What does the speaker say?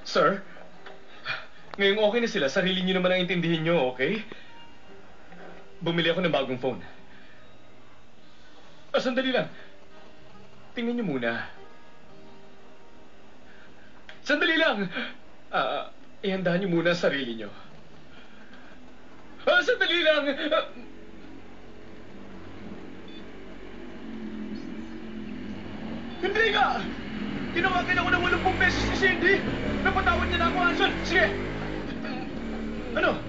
Sir, ngayong okay na sila, sarili niyo naman ang intindihin niyo, okay? Bumili ako ng bagong phone. Sandali lang. Tingnan niyo muna. Sandali lang! Ihandaan niyo muna ang sarili niyo. Sandali lang! Hindi nga! Tinawagan ako ng 80 beses ni Cindy! Napatawad niya na ako, Anson! Sige! Ano?